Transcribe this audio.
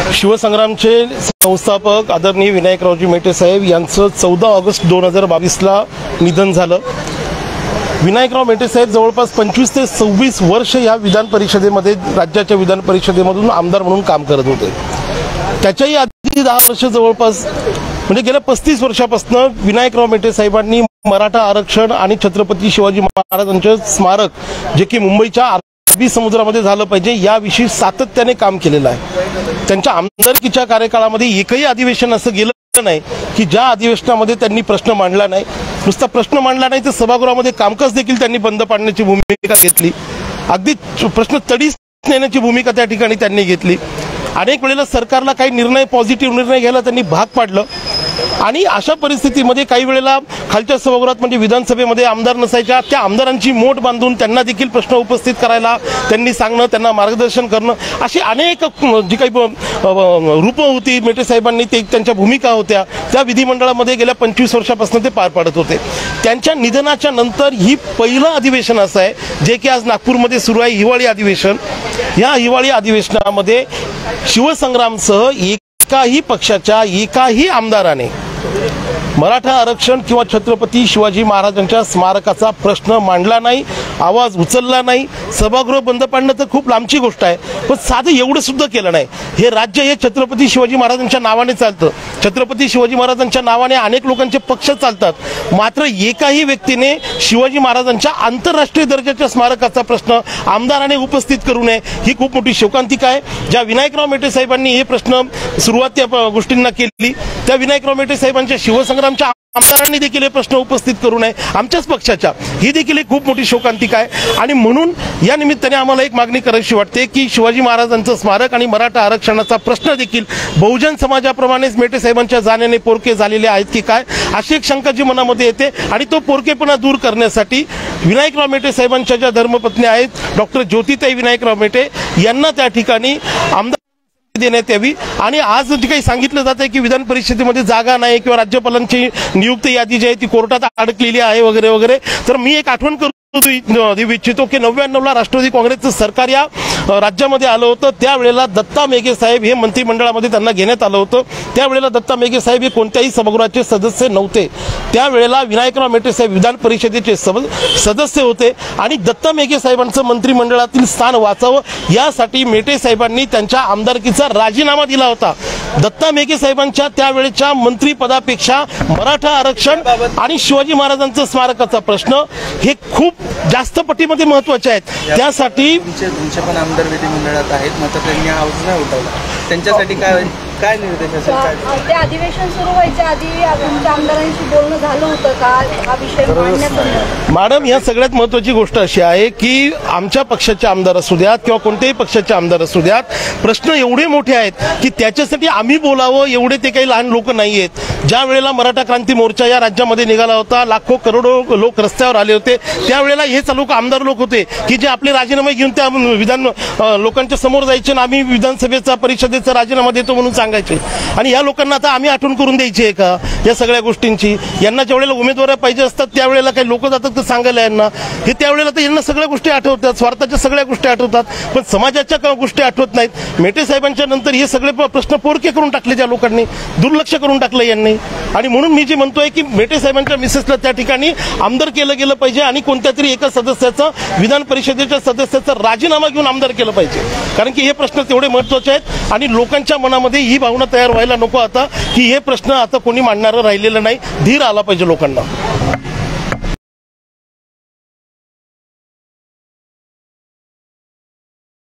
शिवसंग्रामचे संस्थापक आदरणीय विनायकरावजी मेटे साहेब यांचं 14 ऑगस्ट 2022ला निधन झालं। विनायकराव मेटे साहेब जवळपास 25 ते 26 वर्ष या विधान परिषदेमध्ये राज्याच्या विधान परिषदेमधून आमदार म्हणून काम करत होते। त्याच्याही आधी 10 वर्ष जवळपास म्हणजे गेल्या 35 वर्षापासून विनायकराव मेटे साहेबांनी मराठा आरक्षण आणि छत्रपती शिवाजी महाराजांचे स्मारक जे की मुंबईच्या अरबी समुद्रामध्ये झालं पाहिजे याविषयी सातत्याने काम केलेलं आहे। त्यांच्या आमदारकीच्या कार्यकाळामध्ये एकही अधिवेशन असं गेलं नाही की ज्या अधिवेशनामध्ये त्यांनी प्रश्न मांडला नाही। नुसता प्रश्न मांडला नाही तर सभागृहामध्ये कामकाज देखील त्यांनी बंद पाडण्याची भूमिका घेतली। अगदी प्रश्न तडीस नेण्याची भूमिका त्या ठिकाणी त्यांनी घेतली। अनेक वेळेला सरकारला काही निर्णय पॉझिटिव्ह निर्णय घ्यायला त्यांनी भाग पाडलं आणि अशा परिस्थितीमध्ये काही वेळेला खालच्या सभागृहात म्हणजे विधानसभेमध्ये आमदार नसायच्या त्या आमदारांची मोठ बांधून त्यांना देखील प्रश्न उपस्थित करायला त्यांनी सांगणं, त्यांना मार्गदर्शन करणं, अशी अनेक जी काही रूपं होती मेटे साहेबांनी ते त्यांच्या भूमिका होत्या त्या विधिमंडळामध्ये गेल्या 25 वर्षापासून ते पार पाडत होते। त्यांच्या निधनाच्या नंतर ही पहिलं अधिवेशन असं आहे जे की आज नागपूरमध्ये सुरू आहे, हिवाळी अधिवेशन। या हिवाळी अधिवेशनामध्ये शिवसंग्रामसह एकाही पक्षाच्या एकाही आमदाराने मराठा आरक्षण किंवा छत्रपती शिवाजी महाराजांच्या स्मारकाचा प्रश्न मांडला नाही, आवाज उचलला नाही। सभागृह बंद पाडणं तर खूप लांबची गोष्ट आहे, पण साधं एवढं सुद्धा केलं नाही। हे राज्य हे छत्रपती शिवाजी महाराजांच्या नावाने चालतं, छत्रपती शिवाजी महाराजांच्या नावाने अनेक लोकांचे पक्ष चालतात, मात्र एकाही व्यक्तीने शिवाजी महाराजांच्या आंतरराष्ट्रीय दर्जाच्या स्मारकाचा प्रश्न आमदाराने उपस्थित करू नये ही खूप मोठी शोकांतिका आहे। ज्या विनायकराव मेटे साहेबांनी हे प्रश्न सुरुवात त्या गोष्टींना केली त्या विनायकराव मेटे साहेबांच्या शिवसंग्रामच्या आमदारांनी देखील हे प्रश्न उपस्थित करू नये आमच्याच पक्षाच्या, ही देखील एक खूप मोठी शोकांतिका आहे। आणि म्हणून या निमित्ताने आम्हाला एक मागणी करायची वाटते की शिवाजी महाराजांचं स्मारक आणि मराठा आरक्षणाचा प्रश्न देखील बहुजन समाजाप्रमाणेच मेटे साहेबांच्या जाण्याने पोरके झालेले आहेत की काय अशी एक शंका जी मनामध्ये येते। आणि तो पोरकेपणा दूर करण्यासाठी विनायकराव मेटे साहेबांच्या ज्या धर्मपत्नी आहेत डॉक्टर ज्योतिताई विनायकराव मेटे यांना त्या ठिकाणी आमदार देण्यात यावी। आणि आज जे काही सांगितलं जात आहे की विधान परिषदेमध्ये जागा नाही किंवा राज्यपालांची नियुक्त यादी जी आहे ती कोर्टात अडकलेली आहे वगैरे वगैरे, तर मी एक आठवण देऊ इच्छितो की 99ला राष्ट्रवादी काँग्रेसचं सरकार या राज्यामध्ये आलं होतं। त्यावेळेला दत्ता मेघे साहेब हे मंत्रिमंडळामध्ये त्यांना घेण्यात आलं होतं। त्यावेळेला दत्ता मेघे साहेब हे कोणत्याही सभागृहाचे सदस्य नव्हते। त्यावेळेला विनायकराव मेटे साहेब विधान परिषदेचे सदस्य होते आणि दत्ता मेघे साहेबांचं मंत्रिमंडळातील स्थान वाचावं यासाठी मेटे साहेबांनी त्यांच्या आमदारकीचा राजीनामा दिला होता। दत्ता मेघे साहेबांच्या त्यावेळेच्या मंत्रिपदापेक्षा मराठा आरक्षण आणि शिवाजी महाराजांचं स्मारकाचा प्रश्न हे खूप जास्त पटीमध्ये महत्त्वाचे आहेत। त्यासाठी तुमचे पण आमदार विधिमंडळात आहेत, मात्र त्यांनी आवाज नाही उठवला, त्यांच्यासाठी काय निर्देश असेल? ते अधिवेशन सुरू व्हायच्या आधी तुमच्या आमदारांशी बोलणं झालं होतं का हा विषय मांडण्यात? मॅडम, या सगळ्यात महत्त्वाची गोष्ट अशी आहे की आमच्या पक्षाचे आमदार असू द्यात किंवा कोणत्याही पक्षाचे आमदार असू द्यात, प्रश्न एवढे मोठे आहेत की त्याच्यासाठी आम्ही बोलावं एवढे ते काही लहान लोक नाही आहेत। ज्या वेळेला मराठा क्रांती मोर्चा या राज्यामध्ये निघाला होता, लाखो करोडो लोक रस्त्यावर आले होते, त्यावेळेला हेच लोक आमदार लोक होते की जे आपले राजीनामे घेऊन त्या विधान लोकांच्या समोर जायचे आणि आम्ही विधानसभेचा परिषदेचा राजीनामा देतो म्हणून सांगायचे। आणि या लोकांना आता आम्ही आठवण करून द्यायची आहे का या सगळ्या गोष्टींची? यांना ज्या वेळेला उमेदवार पाहिजे असतात त्यावेळेला काही लोक जातात तर सांगायला यांना हे त्यावेळेला तर यांना सगळ्या गोष्टी आठवतात, स्वार्थाच्या सगळ्या गोष्टी आठवतात, पण समाजाच्या गोष्टी आठवत नाहीत। मेटे साहेबांच्या नंतर हे सगळे प्रश्न पोरके करून टाकले, ज्या लोकांनी दुर्लक्ष करून टाकलं यांनी। आणि म्हणून मी जे म्हणतोय की मेटे साहेबांच्या मिसेसला त्या ठिकाणी आमदार केलं गेलं पाहिजे आणि कोणत्या तरी एका सदस्याचं विधान परिषदेच्या सदस्याचा राजीनामा घेऊन आमदार केलं पाहिजे, कारण की हे प्रश्न तेवढे महत्त्वाचे आहेत। आणि लोकांच्या मनामध्ये ही भावना तयार व्हायला नको आता की हे प्रश्न आता कोणी मांडणारं राहिलेलं नाही, धीर आला पाहिजे लोकांना।